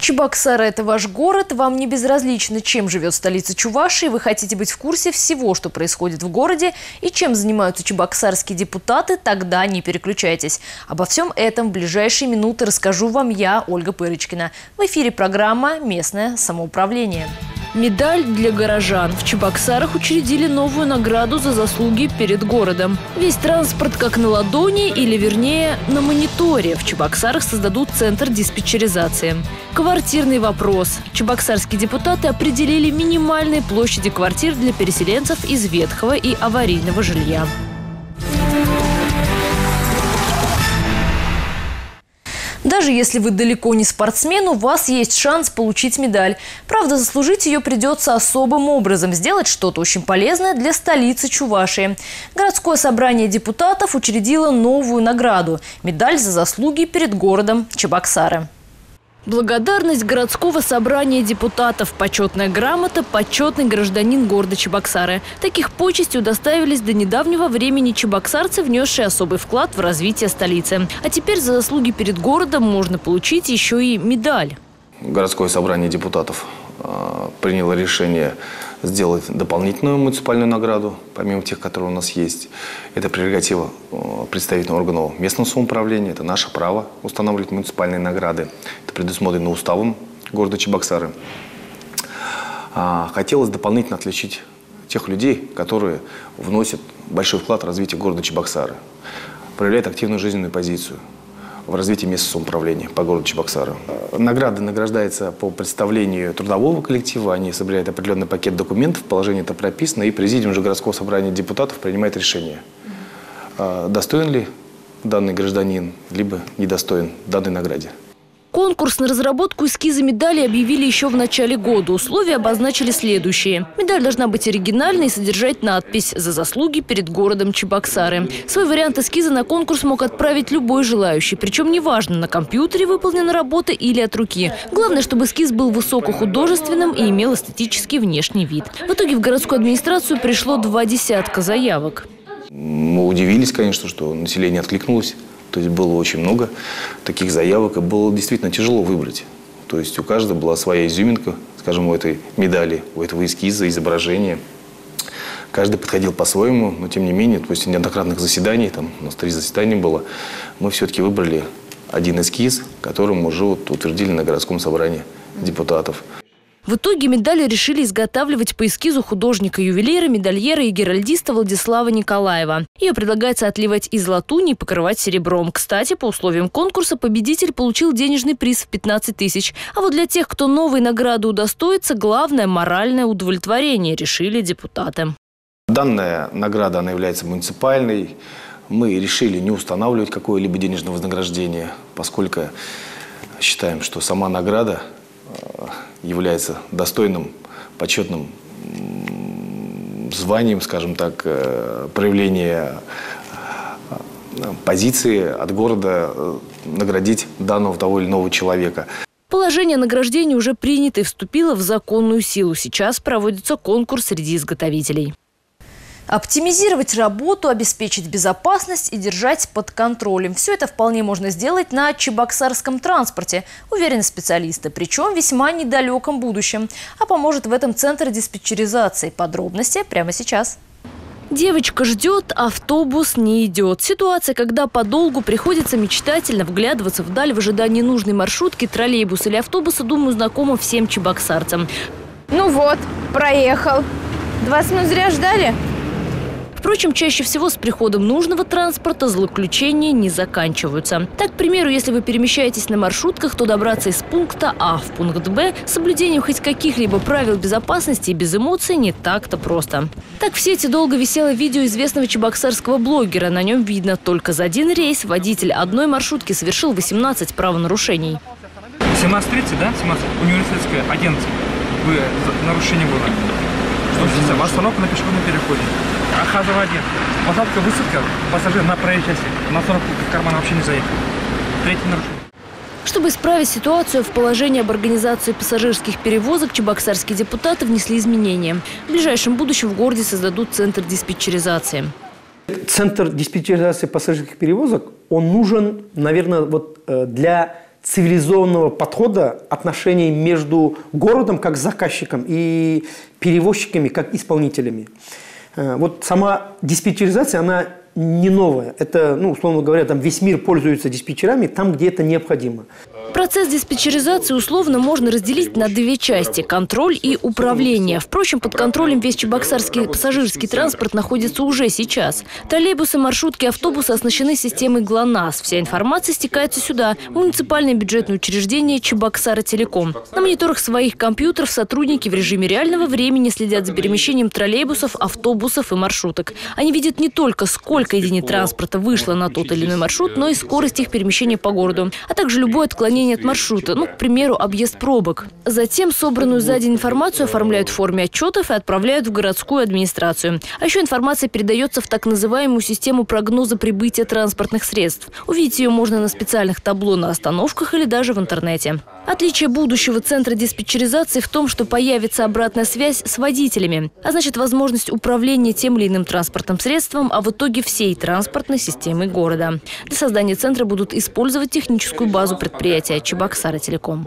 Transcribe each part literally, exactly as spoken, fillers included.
Чебоксары – это ваш город. Вам не безразлично, чем живет столица Чувашии. Вы хотите быть в курсе всего, что происходит в городе и чем занимаются чебоксарские депутаты. Тогда не переключайтесь. Обо всем этом в ближайшие минуты расскажу вам я, Ольга Пырочкина. В эфире программа «Местное самоуправление». Медаль для горожан. В Чебоксарах учредили новую награду за заслуги перед городом. Весь транспорт как на ладони, или вернее на мониторе. В Чебоксарах создадут центр диспетчеризации. Квартирный вопрос. Чебоксарские депутаты определили минимальные площади квартир для переселенцев из ветхого и аварийного жилья. Даже если вы далеко не спортсмен, у вас есть шанс получить медаль. Правда, заслужить ее придется особым образом – сделать что-то очень полезное для столицы Чувашии. Городское собрание депутатов учредило новую награду – медаль за заслуги перед городом Чебоксары. Благодарность городского собрания депутатов, почетная грамота, почетный гражданин города Чебоксары. Таких почестей удостоились до недавнего времени чебоксарцы, внесшие особый вклад в развитие столицы. А теперь за заслуги перед городом можно получить еще и медаль. Городское собрание депутатов э, приняло решение сделать дополнительную муниципальную награду, помимо тех, которые у нас есть. Это прерогатива представительного органа местного самоуправления. Это наше право устанавливать муниципальные награды. Это предусмотрено уставом города Чебоксары. Хотелось дополнительно отличить тех людей, которые вносят большой вклад в развитие города Чебоксары, проявляют активную жизненную позицию в развитии местного самоуправления по городу Чебоксары. Награды награждаются по представлению трудового коллектива. Они собирают определенный пакет документов, положение это прописано, и президиум же городского собрания депутатов принимает решение, достоин ли данный гражданин, либо недостоин данной награде. Конкурс на разработку эскиза медали объявили еще в начале года. Условия обозначили следующие. Медаль должна быть оригинальной и содержать надпись «За заслуги перед городом Чебоксары». Свой вариант эскиза на конкурс мог отправить любой желающий. Причем неважно, на компьютере выполнена работа или от руки. Главное, чтобы эскиз был высокохудожественным и имел эстетический внешний вид. В итоге в городскую администрацию пришло два десятка заявок. Мы удивились, конечно, что население откликнулось. То есть было очень много таких заявок, и было действительно тяжело выбрать. То есть у каждого была своя изюминка, скажем, у этой медали, у этого эскиза, изображения. Каждый подходил по-своему, но тем не менее, после неоднократных заседаний, там у нас три заседания было, мы все-таки выбрали один эскиз, который мы уже вот утвердили на городском собрании депутатов. В итоге медали решили изготавливать по эскизу художника-ювелира, медальера и геральдиста Владислава Николаева. Ее предлагается отливать из латуни и покрывать серебром. Кстати, по условиям конкурса победитель получил денежный приз в пятнадцать тысяч. А вот для тех, кто новой награды удостоится, главное – моральное удовлетворение, решили депутаты. Данная награда, она является муниципальной. Мы решили не устанавливать какое-либо денежное вознаграждение, поскольку считаем, что сама награда является достойным, почетным званием, скажем так, проявления позиции от города наградить данного того или иного человека. Положение о награждении уже принято и вступило в законную силу. Сейчас проводится конкурс среди изготовителей. Оптимизировать работу, обеспечить безопасность и держать под контролем. Все это вполне можно сделать на чебоксарском транспорте, уверены специалисты, причем в весьма недалеком будущем. А поможет в этом центр диспетчеризации. Подробности прямо сейчас. Девочка ждет, автобус не идет. Ситуация, когда подолгу приходится мечтательно вглядываться вдаль в ожидании нужной маршрутки, троллейбуса или автобуса, думаю, знакома всем чебоксарцам. Ну вот, проехал. двадцать минут зря ждали? Впрочем, чаще всего с приходом нужного транспорта злоключения не заканчиваются. Так, к примеру, если вы перемещаетесь на маршрутках, то добраться из пункта А в пункт Б с соблюдением хоть каких-либо правил безопасности и без эмоций не так-то просто. Так в сети долго висело видео известного чебоксарского блогера. На нем видно, только за один рейс водитель одной маршрутки совершил восемнадцать правонарушений. семнадцать тридцать, да? семнадцать. Университетская, одиннадцать. Вы, нарушение было. Что, остановка на пешеходном переходе. Охаживал один. Посадка, высадка, пассажир на проезжей части. На остановку в карман вообще не заехал. Третье нарушение. Чтобы исправить ситуацию, в положение об организации пассажирских перевозок чебоксарские депутаты внесли изменения. В ближайшем будущем в городе создадут центр диспетчеризации. Центр диспетчеризации пассажирских перевозок, он нужен, наверное, вот для цивилизованного подхода отношений между городом как заказчиком и перевозчиками как исполнителями. Вот сама диспетчеризация, она не новая. Это, ну, условно говоря, там весь мир пользуется диспетчерами там, где это необходимо. Процесс диспетчеризации условно можно разделить на две части – контроль и управление. Впрочем, под контролем весь чебоксарский пассажирский транспорт находится уже сейчас. Троллейбусы, маршрутки, автобусы оснащены системой ГЛОНАСС. Вся информация стекается сюда, в муниципальное бюджетное учреждение Чебоксары-Телеком. На мониторах своих компьютеров сотрудники в режиме реального времени следят за перемещением троллейбусов, автобусов и маршруток. Они видят не только, сколько единиц транспорта вышло на тот или иной маршрут, но и скорость их перемещения по городу, а также любое отклонение от маршрута, ну, к примеру, объезд пробок. Затем собранную за день информацию оформляют в форме отчетов и отправляют в городскую администрацию. А еще информация передается в так называемую систему прогноза прибытия транспортных средств. Увидеть ее можно на специальных табло на остановках или даже в интернете. Отличие будущего центра диспетчеризации в том, что появится обратная связь с водителями, а значит возможность управления тем или иным транспортным средством, а в итоге всей транспортной системой города. Для создания центра будут использовать техническую базу предприятия Чебоксары-Телеком.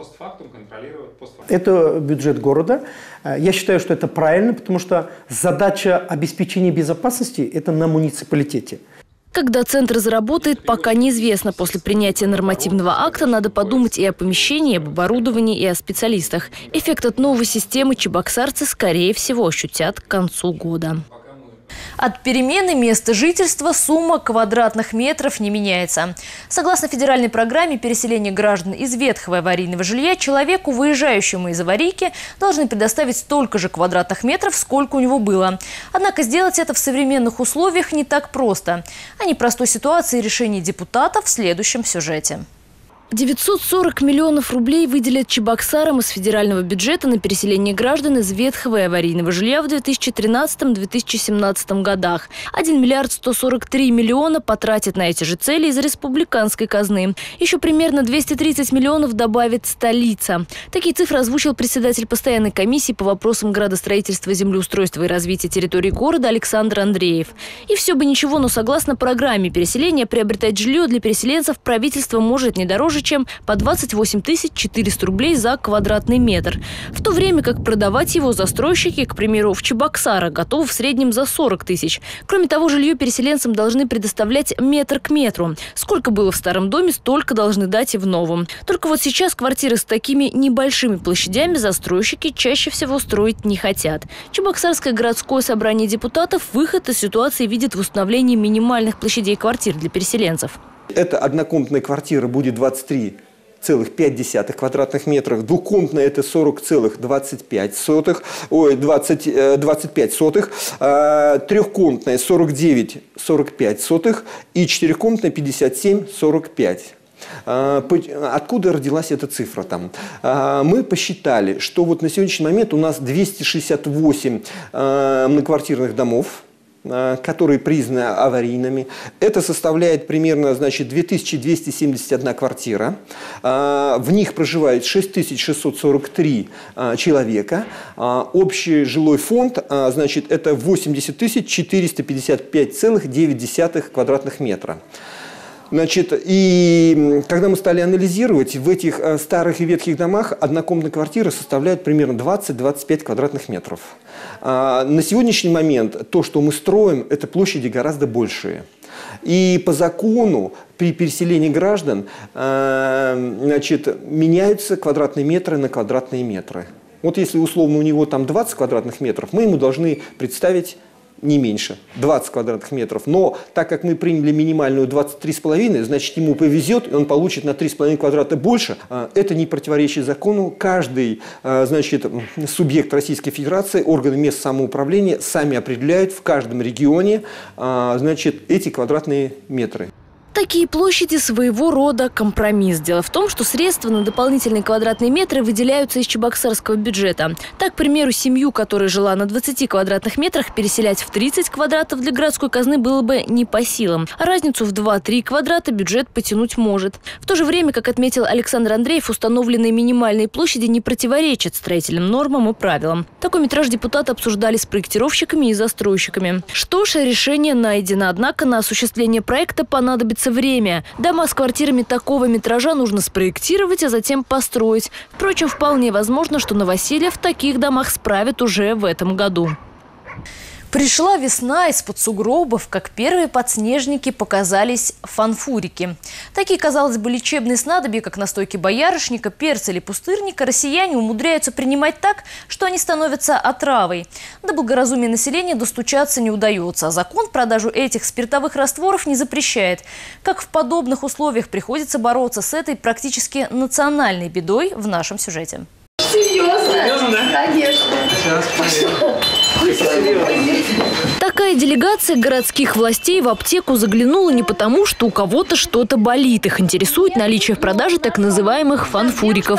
Это бюджет города. Я считаю, что это правильно, потому что задача обеспечения безопасности – это на муниципалитете. Когда центр заработает, пока неизвестно. После принятия нормативного акта надо подумать и о помещении, и об оборудовании, и о специалистах. Эффект от новой системы чебоксарцы, скорее всего, ощутят к концу года. От перемены места жительства сумма квадратных метров не меняется. Согласно федеральной программе переселения граждан из ветхого аварийного жилья, человеку, выезжающему из аварийки, должны предоставить столько же квадратных метров, сколько у него было. Однако сделать это в современных условиях не так просто. О непростой ситуации и решении депутатов в следующем сюжете. девятьсот сорок миллионов рублей выделят Чебоксарам из федерального бюджета на переселение граждан из ветхого и аварийного жилья в две тысячи тринадцатом — две тысячи семнадцатом годах. один миллиард сто сорок три миллиона потратят на эти же цели из республиканской казны. Еще примерно двести тридцать миллионов добавит столица. Такие цифры озвучил председатель постоянной комиссии по вопросам градостроительства, землеустройства и развития территории города Александр Андреев. И все бы ничего, но согласно программе переселения приобретать жилье для переселенцев правительство может не дороже, чем по двадцать восемь тысяч четыреста рублей за квадратный метр. В то время как продавать его застройщики, к примеру, в Чебоксарах, готовы в среднем за сорок тысяч. Кроме того, жилье переселенцам должны предоставлять метр к метру. Сколько было в старом доме, столько должны дать и в новом. Только вот сейчас квартиры с такими небольшими площадями застройщики чаще всего строить не хотят. Чебоксарское городское собрание депутатов выход из ситуации видит в установлении минимальных площадей квартир для переселенцев. Эта однокомнатная квартира будет двадцать три целых пять десятых квадратных метров, двухкомнатная это сорок целых двадцать пять сотых, ой, двадцать, двадцать пять сотых, э, трехкомнатная сорок девять сорок пять сотых и четырехкомнатная пятьдесят семь сорок пять. Откуда родилась эта цифра там? Мы посчитали, что вот на сегодняшний момент у нас двести шестьдесят восемь многоквартирных домов, которые признаны аварийными. Это составляет примерно, значит, две тысячи двести семьдесят одна квартира. В них проживает шесть тысяч шестьсот сорок три человека. Общий жилой фонд, значит, это восемьдесят тысяч четыреста пятьдесят пять целых девять десятых квадратных метра. Значит, и когда мы стали анализировать, в этих старых и ветхих домах однокомнатная квартира составляет примерно двадцать — двадцать пять квадратных метров. На сегодняшний момент то, что мы строим, это площади гораздо большие. И по закону при переселении граждан, значит, меняются квадратные метры на квадратные метры. Вот если условно у него там двадцать квадратных метров, мы ему должны представить не меньше, двадцать квадратных метров. Но так как мы приняли минимальную двадцать три с половиной, значит, ему повезет, и он получит на три с половиной квадрата больше. Это не противоречит закону. Каждый, значит, субъект Российской Федерации, органы местного самоуправления сами определяют в каждом регионе, значит, эти квадратные метры. Такие площади своего рода компромисс. Дело в том, что средства на дополнительные квадратные метры выделяются из чебоксарского бюджета. Так, к примеру, семью, которая жила на двадцати квадратных метрах, переселять в тридцать квадратов для городской казны было бы не по силам. А разницу в два-три квадрата бюджет потянуть может. В то же время, как отметил Александр Андреев, установленные минимальные площади не противоречат строительным нормам и правилам. Такой метраж депутаты обсуждали с проектировщиками и застройщиками. Что ж, решение найдено. Однако на осуществление проекта понадобится требуется время. Дома с квартирами такого метража нужно спроектировать, а затем построить. Впрочем, вполне возможно, что новоселье в таких домах справят уже в этом году. Пришла весна, из-под сугробов, как первые подснежники, показались фанфурики. Такие, казалось бы, лечебные снадобья, как настойки боярышника, перца или пустырника, россияне умудряются принимать так, что они становятся отравой. До благоразумия населения достучаться не удается, а закон продажу этих спиртовых растворов не запрещает. Как в подобных условиях приходится бороться с этой практически национальной бедой, в нашем сюжете. Серьезно? Серьезно, да? Конечно. Сейчас проверим. Такая делегация городских властей в аптеку заглянула не потому, что у кого-то что-то болит. Их интересует наличие в продаже так называемых фанфуриков.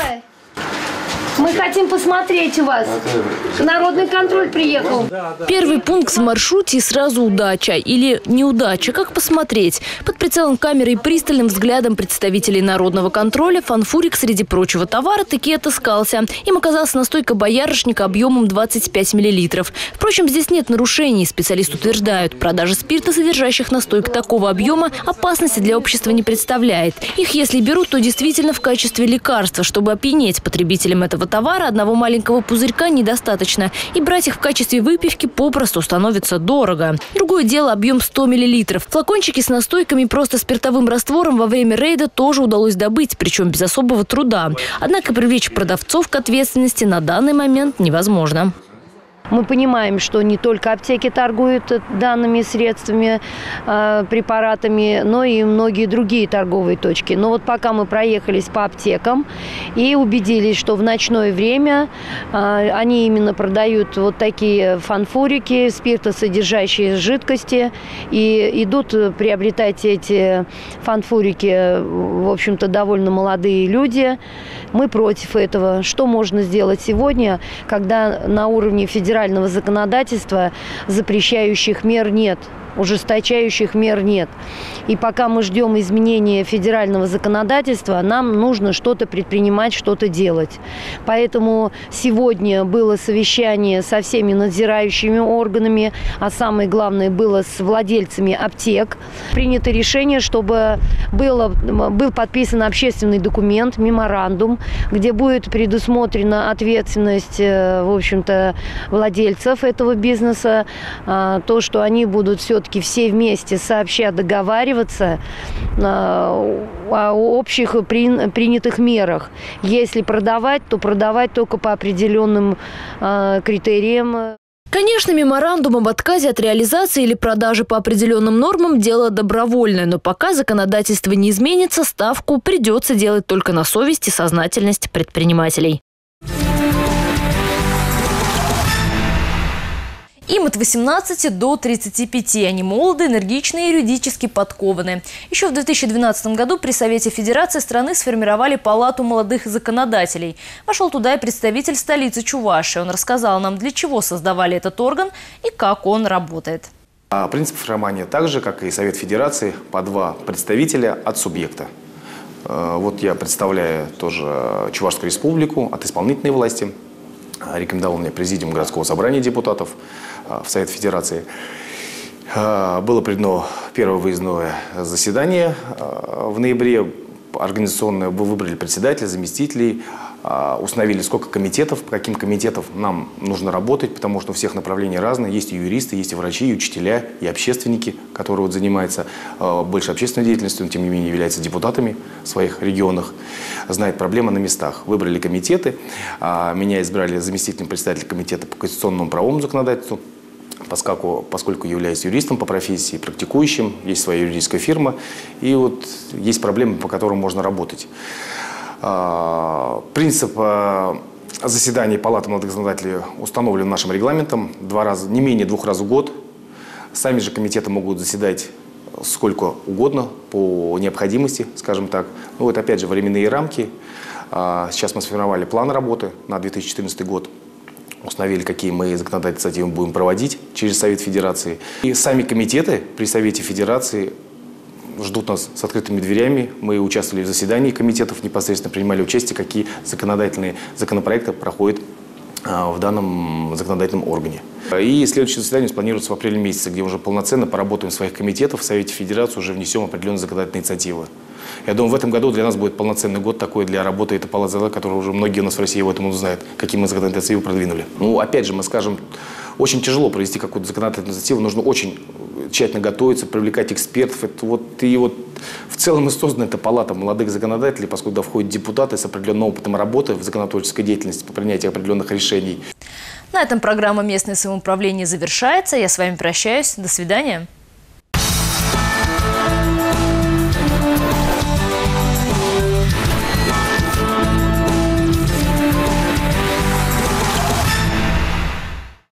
Мы хотим посмотреть у вас. Народный контроль приехал. Первый пункт в маршруте и сразу удача. Или неудача. Как посмотреть? Под прицелом камеры и пристальным взглядом представителей народного контроля фанфурик среди прочего товара таки отыскался. Им оказалась настойка боярышника объемом двадцать пять миллилитров. Впрочем, здесь нет нарушений. Специалисты утверждают, продажа спирта, содержащих настойк такого объема, опасности для общества не представляет. Их, если берут, то действительно в качестве лекарства. Чтобы опьянеть потребителям этого товара, одного маленького пузырька недостаточно. И брать их в качестве выпивки попросту становится дорого. Другое дело объем сто миллилитров. Флакончики с настойками просто спиртовым раствором во время рейда тоже удалось добыть, причем без особого труда. Однако привлечь продавцов к ответственности на данный момент невозможно. Мы понимаем, что не только аптеки торгуют данными средствами, э, препаратами, но и многие другие торговые точки. Но вот пока мы проехались по аптекам и убедились, что в ночное время э, они именно продают вот такие фанфурики, спиртосодержащие жидкости, и идут приобретать эти фанфурики, в общем-то, довольно молодые люди. Мы против этого. Что можно сделать сегодня, когда на уровне федерального законодательства запрещающих мер нет, ужесточающих мер нет. И пока мы ждем изменения федерального законодательства, нам нужно что-то предпринимать, что-то делать. Поэтому сегодня было совещание со всеми надзирающими органами, а самое главное было с владельцами аптек. Принято решение, чтобы было, был подписан общественный документ, меморандум, где будет предусмотрена ответственность, в общем-то, владельцев этого бизнеса, то, что они будут все-таки все вместе сообща договариваться о общих принятых мерах. Если продавать, то продавать только по определенным критериям. Конечно, меморандум об отказе от реализации или продажи по определенным нормам – дело добровольное. Но пока законодательство не изменится, ставку придется делать только на совесть и сознательность предпринимателей. Им от восемнадцати до тридцати пяти. Они молоды, энергичные и юридически подкованы. Еще в две тысячи двенадцатом году при Совете Федерации страны сформировали Палату молодых законодателей. Вошел туда и представитель столицы Чувашии. Он рассказал нам, для чего создавали этот орган и как он работает. Принцип формирования так же, как и Совет Федерации, по два представителя от субъекта. Вот я представляю тоже Чувашскую республику от исполнительной власти. Рекомендовал мне президиум городского собрания депутатов в Совет Федерации. Было проведено первое выездное заседание в ноябре. Организационное выбрали председателя, заместителей, установили, сколько комитетов, по каким комитетам нам нужно работать, потому что у всех направлений разные. Есть и юристы, есть и врачи, и учителя, и общественники, которые вот занимаются больше общественной деятельностью, но тем не менее являются депутатами в своих регионах, знают проблемы на местах. Выбрали комитеты, меня избрали заместителем председателя комитета по конституционному правовому законодательству, поскольку, поскольку являюсь юристом по профессии, практикующим, есть своя юридическая фирма, и вот есть проблемы, по которым можно работать. Принцип заседаний Палаты молодых законодателей установлен нашим регламентом два раза, не менее двух раз в год. Сами же комитеты могут заседать сколько угодно по необходимости, скажем так. Ну вот опять же временные рамки. Сейчас мы сформировали план работы на две тысячи четырнадцатый год. Установили, какие мы законодательные инициативы будем проводить через Совет Федерации. И сами комитеты при Совете Федерации ждут нас с открытыми дверями. Мы участвовали в заседании комитетов, непосредственно принимали участие, какие законодательные законопроекты проходят в данном законодательном органе. И следующее заседание спланируется в апреле месяце, где уже полноценно поработаем в своих комитетах, в Совете Федерации уже внесем определенные законодательные инициативы. Я думаю, в этом году для нас будет полноценный год такой для работы этой палаты, который уже многие у нас в России в этом знают, какие мы законодательные инициативы продвинули. Ну, опять же, мы скажем, очень тяжело провести какую-то законодательную инициативу, нужно очень тщательно готовиться, привлекать экспертов. Это вот, и вот в целом и создана эта палата молодых законодателей, поскольку туда входят депутаты с определенным опытом работы в законотворческой деятельности по принятию определенных решений. На этом программа «Местное самоуправление» завершается. Я с вами прощаюсь. До свидания.